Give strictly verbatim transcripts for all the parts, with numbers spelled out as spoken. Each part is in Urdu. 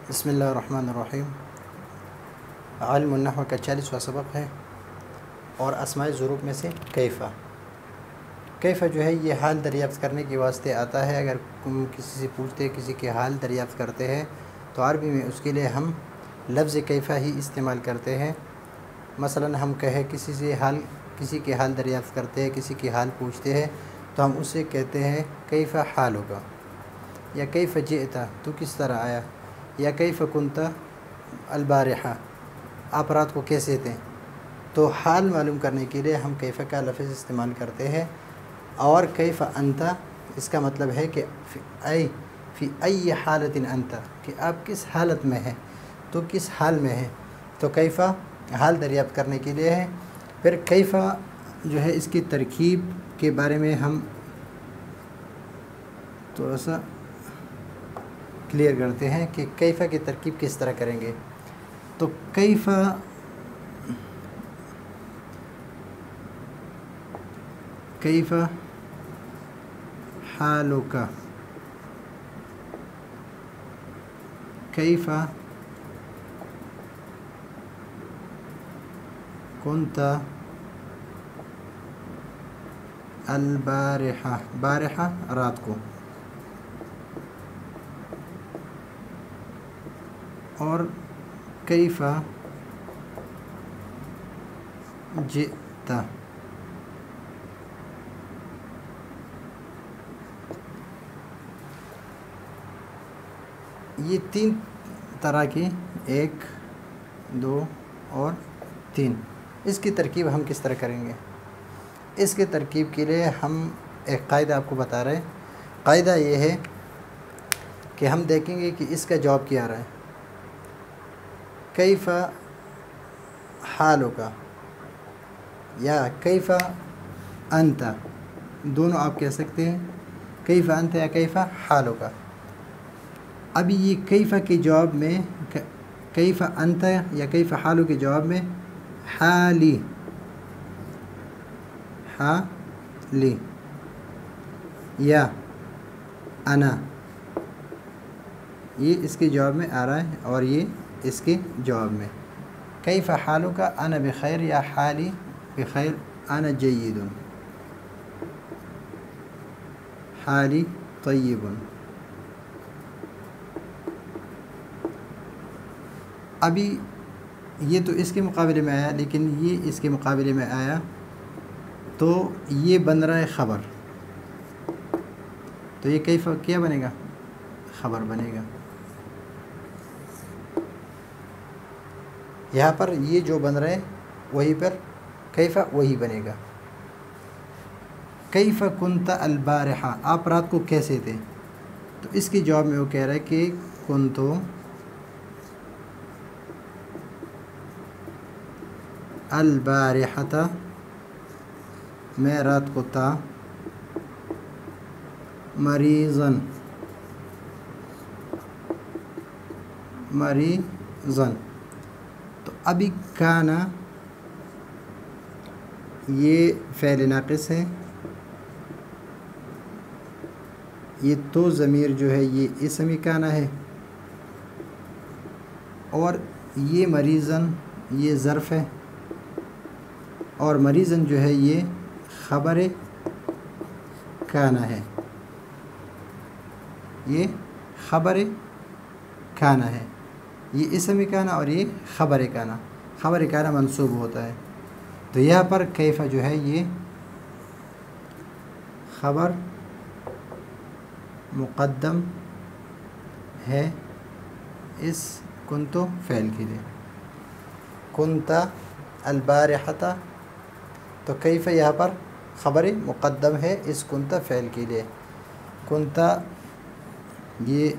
بسم اللہ الرحمن الرحیم۔ علم النحو کا چالیسواں سبق ہے اور اسماء ظروف میں سے کیفہ کیفہ جو ہے یہ حال دریافت کرنے کے واسطے آتا ہے۔ اگر کسی سے پوچھتے کسی کے حال دریافت کرتے ہیں تو عربی میں اس کے لیے ہم لفظ کیفہ ہی استعمال کرتے ہیں۔ مثلا ہم کہیں کسی سے حال کسی کے حال دریافت کرتے ہیں، کسی کے حال پوچھتے ہیں تو ہم اسے کہتے ہیں کیفہ حالک، یا کیفہ جئت تو کس طرح آیا، یا کیفہ کنت البارحہ آپ رات کو کیسے تھے۔ تو حال معلوم کرنے کے لیے ہم کیفہ کا لفظ استعمال کرتے ہیں۔ اور کیفہ انت اس کا مطلب ہے کہ فی ای فی ای حالت انت، کہ آپ کس حالت میں ہیں، تو کس حال میں ہیں۔ تو کیفہ حال دریافت کرنے کے لیے ہے۔ پھر کیفہ جو ہے اس کی ترکیب کے بارے میں ہم تھوڑا سا کلیئر کرتے ہیں کہ کیفہ کی ترکیب کس طرح کریں گے۔ تو کیفہ کیفہ حالک، کیفہ کنت البارحہ، بارحہ رات کو، اور کیفہ جئت، یہ تین طرح کی، ایک دو اور تین، اس کی ترکیب ہم کس طرح کریں گے۔ اس کی ترکیب کے لیے ہم ایک قاعدہ آپ کو بتا رہے ہیں۔ قاعدہ یہ ہے کہ ہم دیکھیں گے کہ اس کا جواب کیا آ رہا ہے۔ کیفہ حالک یا کیفہ انت، دونوں آپ کہہ سکتے ہیں، کیفہ انت یا کیفہ حالک۔ ابھی یہ کیفہ کے جواب میں، کیفہ انت یا کیفہ حالک کے جواب میں حالی، حالی یا انا، یہ اس کے جواب میں آ رہا ہے، اور یہ اس کے جواب میں کیفہ حالک انا بخیر یا حالی بخیر انا جید، حالی طیب۔ ابھی یہ تو اس کے مقابلے میں آیا، لیکن یہ اس کے مقابلے میں آیا تو یہ بن رہا ہے خبر، تو یہ کیفہ کیا بنے گا، خبر بنے گا۔ یہاں پر یہ جو بن رہے وہی پر کیفہ وہی بنے گا۔ کیفہ کنت البارحہ، آپ رات کو کیسے تھے، تو اس کے جواب میں وہ کہہ رہا ہے کہ کنتو البارحۃ، میں رات کو تھا مریضاً، مریضاً۔ تو ابھی کانا یہ فعل ناقص ہے، یہ تو ضمیر جو ہے یہ اسم کانا ہے، اور یہ مریضاً یہ ظرف ہے، اور مریضاً جو ہے یہ خبر کانا ہے، یہ خبر کانا ہے، یہ اسم کانا اور یہ خبر کانا، خبر کانا منصوب ہوتا ہے۔ تو یہاں پر کیفہ جو ہے یہ خبر مقدم ہے اس کنتو فعل کے لیے، کنت البارحۃ، تو کیفہ یہاں پر خبر مقدم ہے اس کنت فعل کے لیے۔ کنت یہ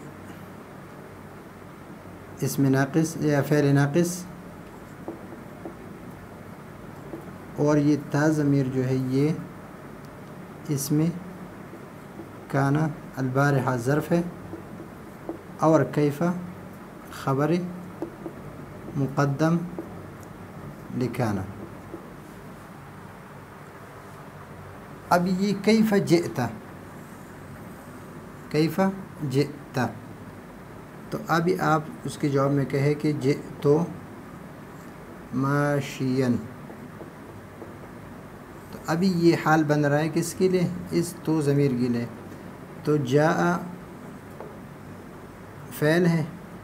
اسم ناقص یا فعل ناقص، اور یہ تا ضمیر جو ہے یہ اسم کانا، البارحہ ظرف ہے، اور کیفہ خبر مقدم لکانا۔ اب یہ کیفہ جئت، کیفہ جئت، تو ابھی آپ اس کے جواب میں کہے کہ جئتو ماشین، تو ابھی یہ حال بن رہا ہے کس کے لیے؟ اس تو ضمیر کے لیے. تو جاء فعل ہے،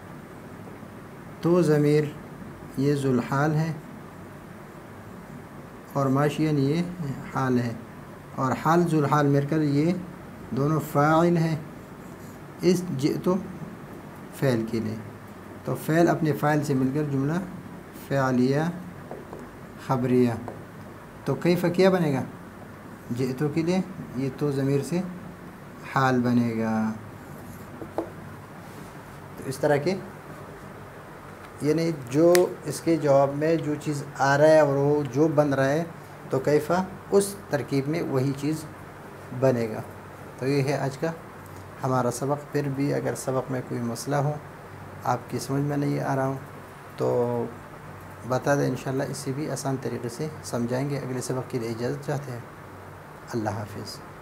تو ضمیر یہ ذوالحال ہے، اور ماشین یہ حال ہے، اور حال ذوالحال مل کر یہ دونوں فاعل ہیں اس جئتو فعل کے لیے. تو فعل اپنے فاعل سے مل کر جملہ فعلیہ خبریہ. تو کیف کیا بنے گا؟ جئتو کے لیے یہ تو ضمیر سے حال بنے گا. تو اس طرح کے یعنی جو اس کے جواب میں جو چیز آ رہا ہے اور وہ جو بن رہا ہے تو کیفا اس ترکیب میں وہی چیز بنے گا. تو یہ ہے آج کا ہمارا سبق. پھر بھی اگر سبق میں کوئی مسئلہ ہو، آپ کی سمجھ میں نہیں آ رہا ہوں تو بتا دیں، انشاءاللہ اس سے بھی آسان طریقے سے سمجھائیں گے. اگلے سبق کے لیے اجازت چاہتے ہیں. اللہ حافظ.